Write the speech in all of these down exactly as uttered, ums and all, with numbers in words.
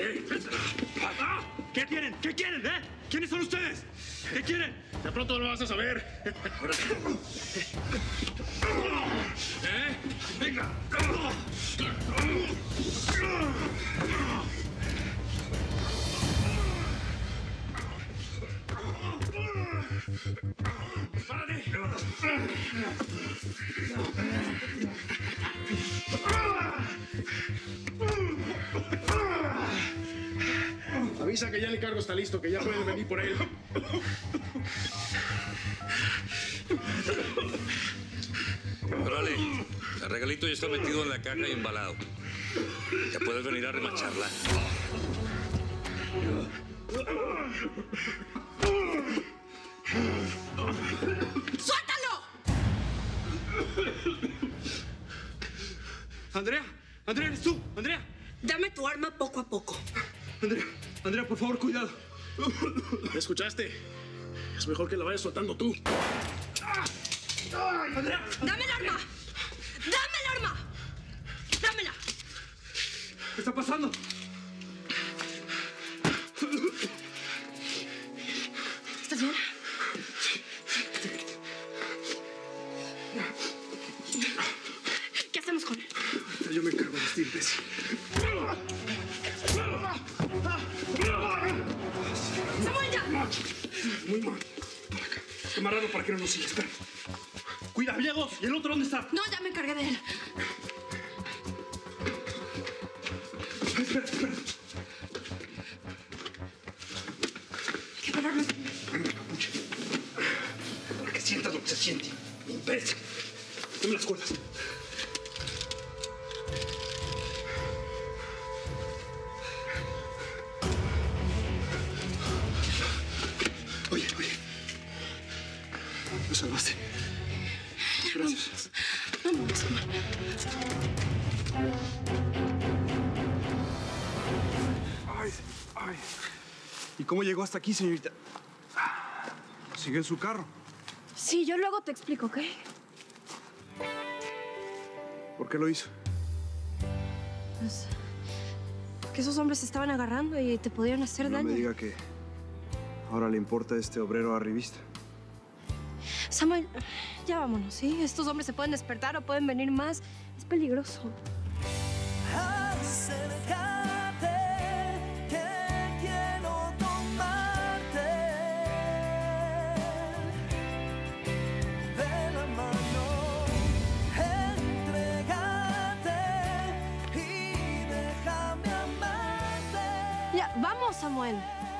¿Qué quieren? ¿Qué quieren, eh? ¿Quiénes son ustedes? ¿Qué quieren? De pronto lo vas a saber. ¿Eh? ¡Venga! ¡Párate! Avisa que ya el encargo está listo, que ya pueden venir por él. Órale, el regalito ya está metido en la caja y embalado. Ya puedes venir a remacharla. ¡Suéltalo! Andrea, Andrea, ¿eres tú? Andrea. Dame tu arma poco a poco. Andrea, Andrea, por favor, cuidado. ¿Me escuchaste? Es mejor que la vayas soltando tú. ¡Ay, Andrea! ¡Dame el arma! ¡Dame el arma! ¡Dámela! ¿Qué está pasando? ¿Estás bien? ¿Qué hacemos con él? Yo me encargo de vestirles. ¡Samuel, ya! Muy mal. Por acá. Amarrarlo para que no nos siga. Espera. Cuida, había dos. ¿Y el otro dónde está? No, ya me encargué de él. Espera, espera. Hay que pararme. Capucha. Para que sientas lo que se siente. Imbécil. Dame las cuerdas. Oye, oye. Lo salvaste. Gracias. Vamos, Samuel. Ay, ay. ¿Y cómo llegó hasta aquí, señorita? ¿Sigue en su carro? Sí, yo luego te explico, ¿ok? ¿Por qué lo hizo? Pues, porque esos hombres se estaban agarrando y te podían hacer No daño. me diga que ahora le importa este obrero arribista. Samuel, ya vámonos, ¿sí? Estos hombres se pueden despertar o pueden venir más. Es peligroso. Acércate, que quiero tomarte de la mano, entrégate y déjame amarte. Ya, vamos, Samuel.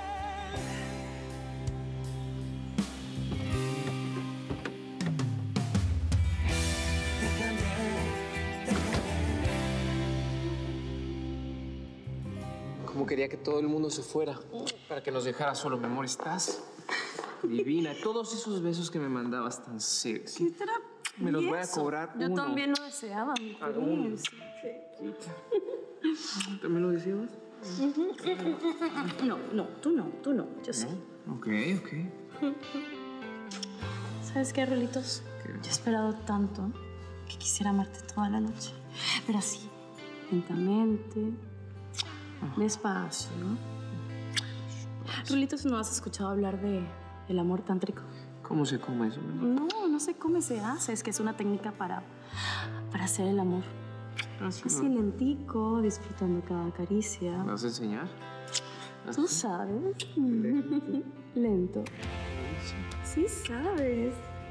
Como quería que todo el mundo se fuera para que nos dejara solo, mi amor. Estás divina. Todos esos besos que me mandabas tan sexy. Me los voy a cobrar Yo uno. también lo deseaba, mi Ah, uno. príncipe. ¿También lo deseabas? No, no, tú no, tú no, yo sí. Ok, ok. ¿Sabes qué, Rolitos? ¿Qué? Yo he esperado tanto que quisiera amarte toda la noche. Pero así, lentamente, despacio. Rolitos, ¿no has escuchado hablar de el amor tántrico? ¿Cómo se come eso, mi amor? No, no se come, se hace. Es que es una técnica para, para hacer el amor. Así, Así lentico, disfrutando cada caricia. ¿Me vas a enseñar? Tú sabes. Lento. Lento. Sí sabes.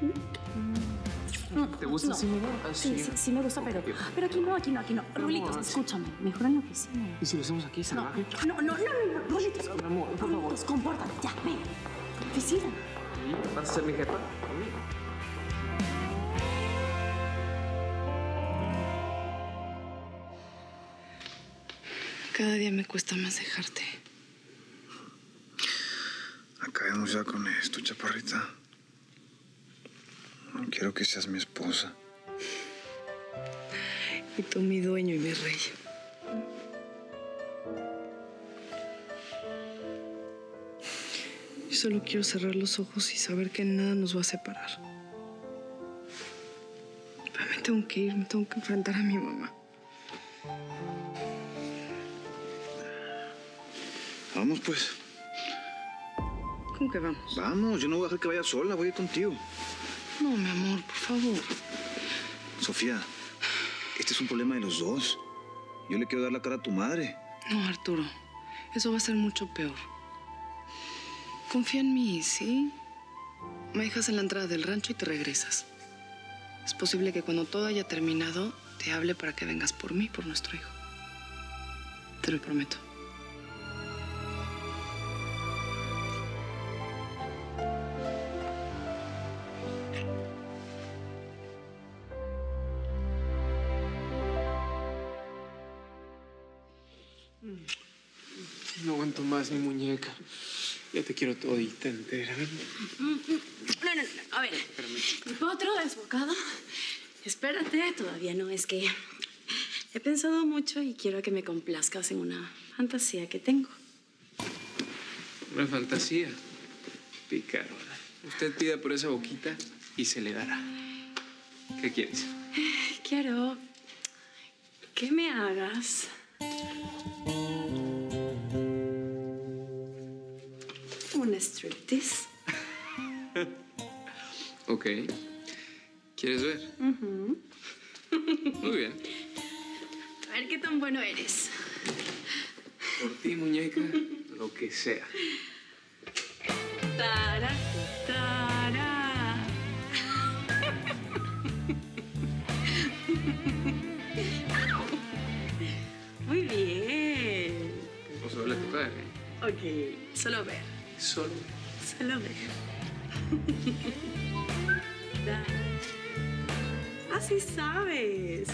¿Te gusta No. así, mi amor? Sí, sí, sí me gusta, pero, pero aquí no, aquí no, aquí no. Rulitos, escúchame. Mejor en la oficina. ¿Y si lo hacemos aquí, No, salvaje? no, no, no, no, no, Rulitos. Mi amor, por favor. Rulitos, compórtate. Ya, ven. Oficina. ¿Vas a ser mi jefa? Cada día me cuesta más dejarte. Acabemos ya con esto, chaparrita. No quiero que seas mi esposa. Y tú mi dueño y mi rey. Yo solo quiero cerrar los ojos y saber que nada nos va a separar. Pero me tengo que ir, me tengo que enfrentar a mi mamá. Vamos, pues. ¿Cómo que vamos? Vamos, yo no voy a dejar que vaya sola, voy a ir contigo. No, mi amor, por favor. Sofía, este es un problema de los dos. Yo le quiero dar la cara a tu madre. No, Arturo. Eso va a ser mucho peor. Confía en mí, ¿sí? Me dejas en la entrada del rancho y te regresas. Es posible que cuando todo haya terminado, te hable para que vengas por mí, por nuestro hijo. Te lo prometo. No aguanto más mi muñeca. Ya te quiero todita entera. No, no, no. A ver. ¿Mi potro desbocado? Espérate, todavía no. Es que he pensado mucho y quiero que me complazcas en una fantasía que tengo. Una fantasía. Pícaro. Usted pida por esa boquita y se le dará. ¿Qué quieres? Quiero que me hagas un striptease. Ok. ¿Quieres ver? Uh-huh. Muy bien. A ver qué tan bueno eres. Por ti, muñeca, lo que sea. Tara, tara. Muy bien. Vamos a verla a tu padre. Ok, solo ver. Solo. Solo ver. Así sabes.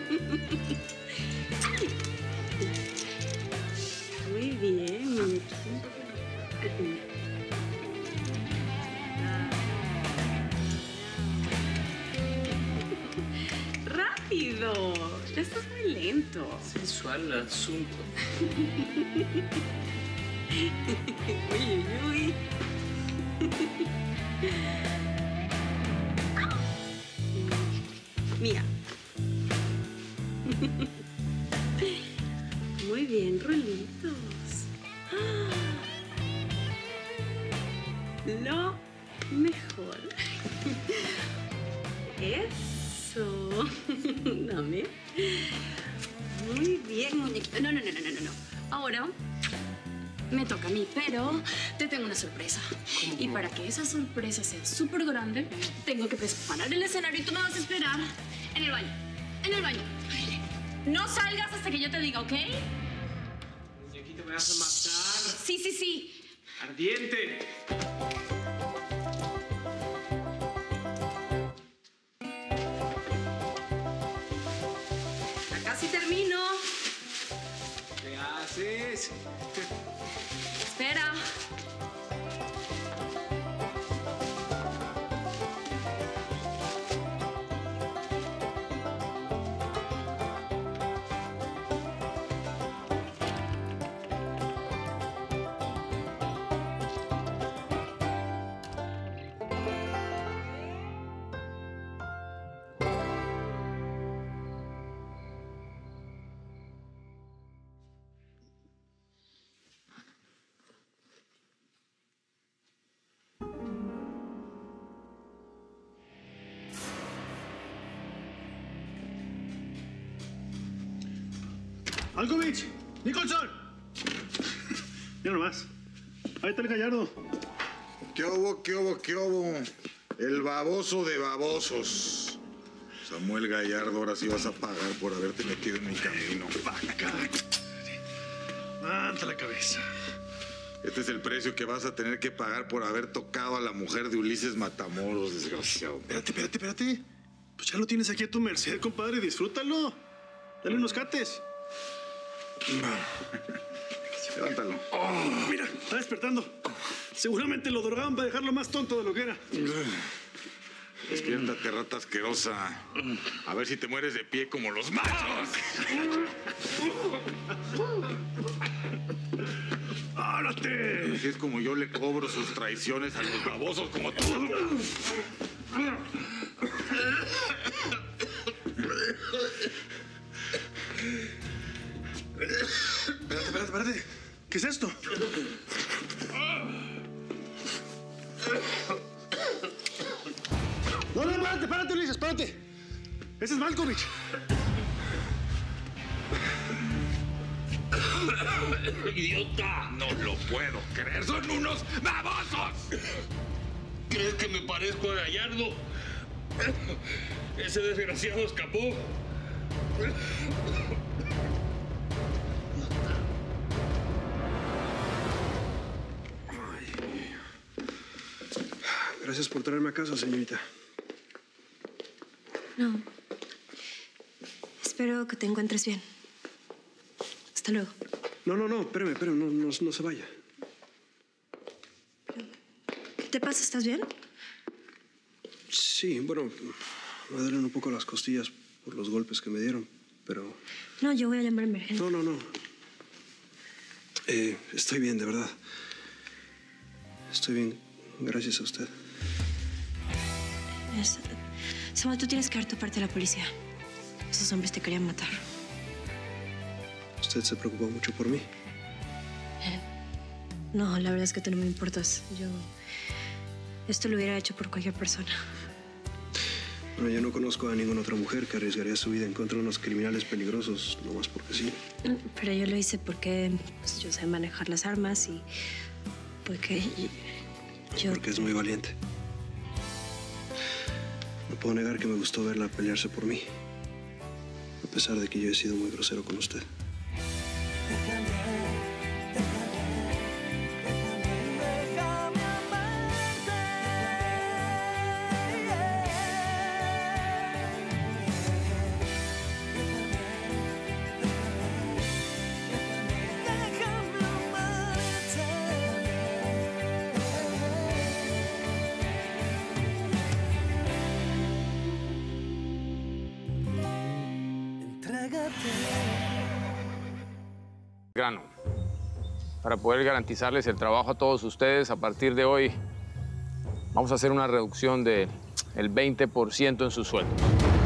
Muy bien, muñequito. ¡Rápido! Ya estás muy lento. Sensual el asunto. Uy, uy, uy. Mira. Muy bien, rulitos. Lo mejor. Eso. Dame. Muy bien, muñequito. No, no, no, no, no, no. Ahora me toca a mí, pero te tengo una sorpresa. Y para que esa sorpresa sea súper grande, tengo que preparar el escenario y tú me vas a esperar en el baño. En el baño. No salgas hasta que yo te diga, ¿ok? Muñequito, me vas a matar. Sí, sí, sí. ¡Ardiente! Ya casi termino. ¿Qué haces? Espera. ¡Alkovich! ¡Nicholson! Mira nomás. Ahí está el Gallardo. ¿Qué hubo, qué hubo, qué hubo? El baboso de babosos. Samuel Gallardo, ahora sí vas a pagar por haberte metido en mi camino. Acá. Levanta la cabeza. Este es el precio que vas a tener que pagar por haber tocado a la mujer de Ulises Matamoros, desgraciado. Espérate, espérate, espérate. Pues ya lo tienes aquí a tu merced, compadre. Disfrútalo. Dale unos cates. Levántalo. Oh, mira, está despertando. Seguramente lo drogaban para dejarlo más tonto de lo que era. Despiértate, rata asquerosa. A ver si te mueres de pie como los machos. ¡Árate! Así es como yo le cobro sus traiciones a los babosos como tú. Espérate, espérate, espérate. ¿Qué es esto? ¡Ese es Malkovich! ¡Idiota! No lo puedo creer. ¡Son unos babosos! ¿Crees que me parezco a Gallardo? Ese desgraciado escapó. Gracias por traerme a casa, señorita. No. Espero que te encuentres bien. Hasta luego. No, no, no, espérame, espérame, no, no, no se vaya. ¿Qué te pasa? ¿Estás bien? Sí, bueno, me duelen un poco las costillas por los golpes que me dieron, pero... No, yo voy a llamar a emergencia. No, no, no. Eh, estoy bien, de verdad. Estoy bien, gracias a usted. Es... Samuel, tú tienes que dar tu parte a la policía. Esos hombres te querían matar. ¿Usted se preocupó mucho por mí? Eh, no, la verdad es que tú no me importas. Yo... Esto lo hubiera hecho por cualquier persona. Bueno, yo no conozco a ninguna otra mujer que arriesgaría su vida en contra de unos criminales peligrosos, nomás porque sí. Pero yo lo hice porque pues, yo sé manejar las armas y... Porque yo... Porque es muy valiente. No puedo negar que me gustó verla pelearse por mí. A pesar de que yo he sido muy grosero con usted. Grano. Para poder garantizarles el trabajo a todos ustedes, a partir de hoy vamos a hacer una reducción del veinte por ciento en su sueldo.